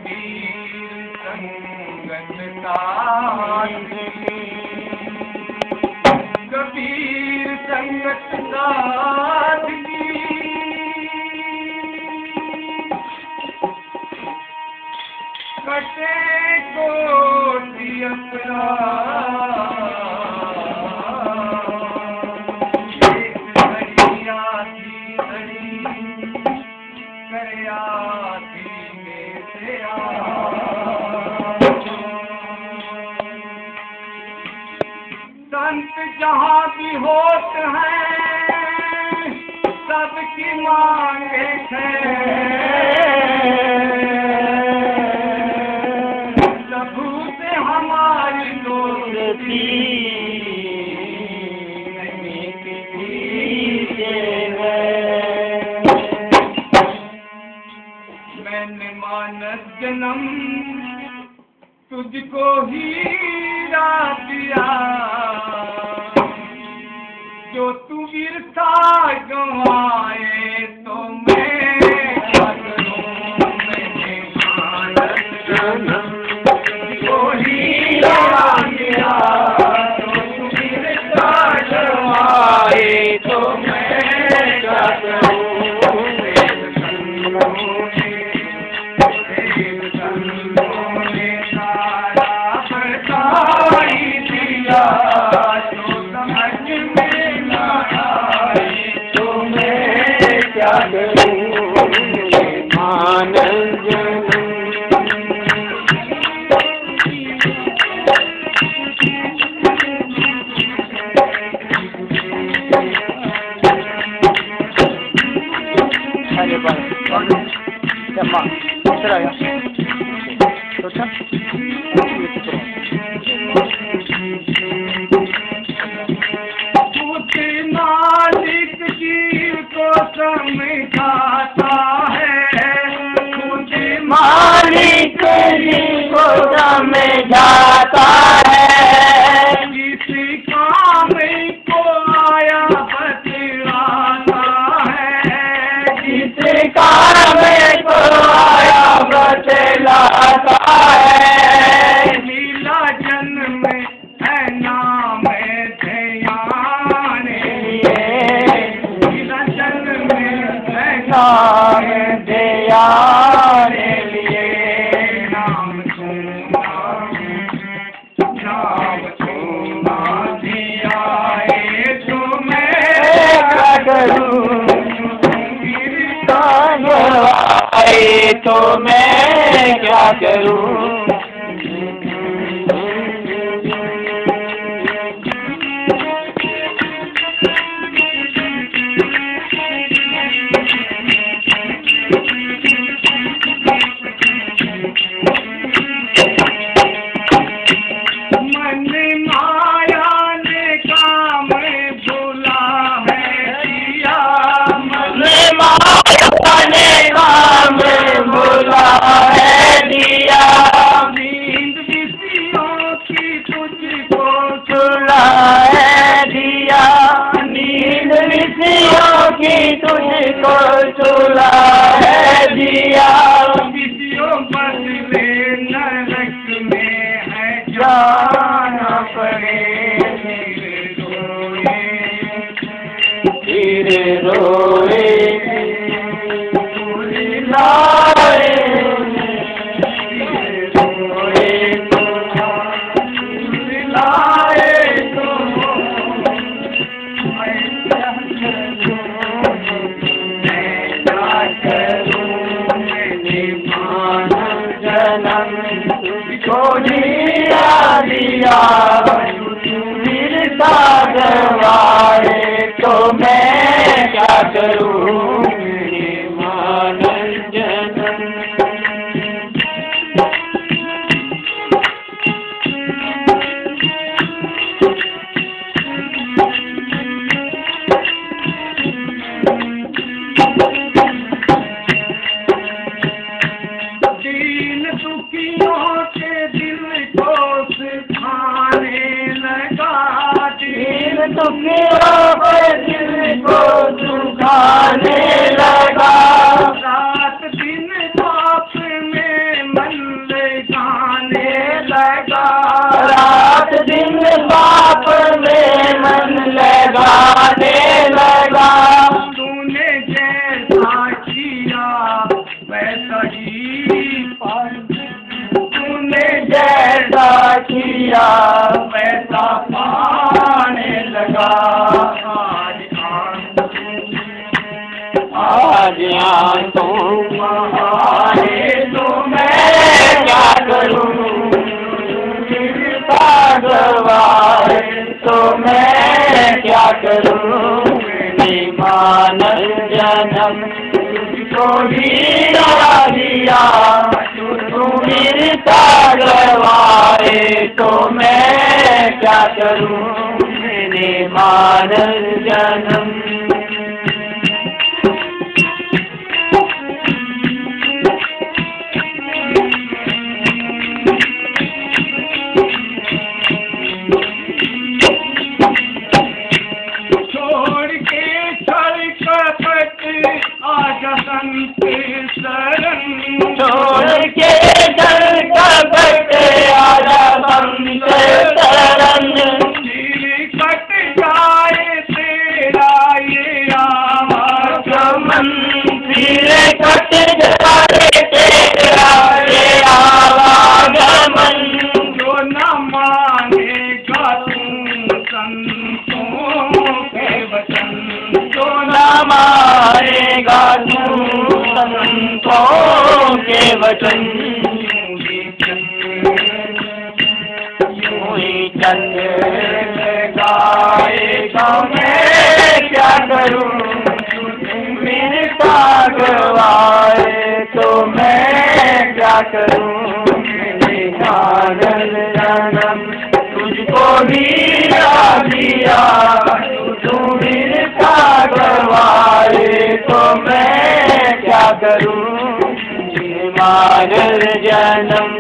कबीर संगत साधगी, कबीर संगत साधगी, कटे कोटि अपराध, संत जहाँ भी होते हैं सबकी मांगे हैं, प्रभु से हमारी दोस्ती नहीं किसी से है। मैंने मानस जन्म तुझको हीरा दिया, जो तू वीरता गंवाए तो मैं क्या करूं। मैंने मानस जन्म तुझको हीरा दिया, जो तू वीरता गंवाए तो मैं क्या करूं। मालिक जी को समझाता है, मुझे मालिक जी को समझाता है, किसी काम को आया बतलाता है, किसी काम को आया बतलाता है। लीला जन्म है नाम नाम दयारे लिए, नाम सुना धियाए तो मैं क्या करूं। आए तो मैं क्या करूं। तुझको सुला है दिया, विधियों बदले नरक में है जाना पड़े। फिर रोए लाए, वीरता गंवाए तो मैं क्या करूं। मानस जन्म दीन दुखियों के दिल को सिखाने लगा, दीन दुखियों के दिल जाने लगा। तूने जैसा किया वैसा ही पाने, तूने जैसा किया वैसा पाने लगा। आज आंसू आए तो मैं क्या करूं, गवाए तो मैं क्या करूं। मानव जन्म तुझको ही दिया, तू मिलता गवाए तो मैं क्या करूं। मैंने मानव जन्म संत शरण, छोड़ के डर कपट आजा संत शरण। सिर कट जाए तेरा ये आवागमन, सिर कट जाए तेरा ये आवागमन। जो न मानेगा तू संतों के वचन, जो न मानेगा तू संतों के वचन। यूं ही चंद गाएगा मैं क्या करूं, मिलता गवाए तो मैं क्या करूं। मैंने मानव जन्म तुझको ही दिया, तू मिलता गवाए तो मैं क्या करूं। मानव जन्म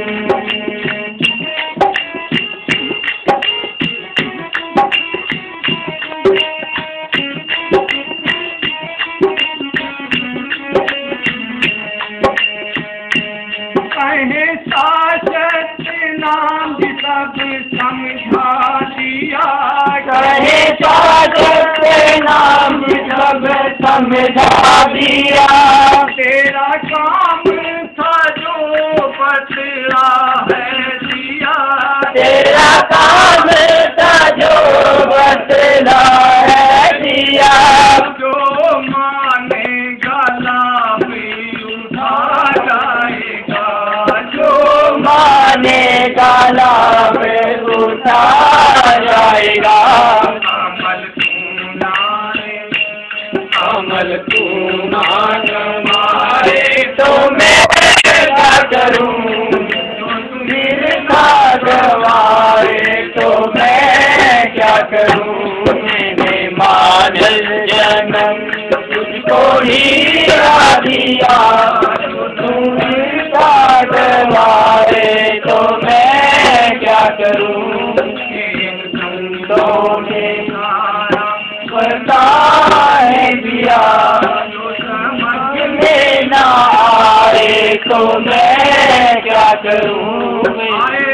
कहे शासक नाम सब समझा दिया, कहे शासक नाम सब समझा दिया। तेरा काम था जो बतला है दिया, तेरा काम था जो बतला है दिया। जो मानेगा लाभ उठा जाएगा, जो मानेगा लाभ उठा जाएगा। अमल तू मान मारे तो मैं क्या करूं, मिलता गवाए तो मैं क्या करूं। मैंने मानव जन्म तुझको ही दिया, तू मिलता गवाए तो मैं क्या करूं। संतों ने बताए दिया, समझ में ना आए तो मैं क्या करूं।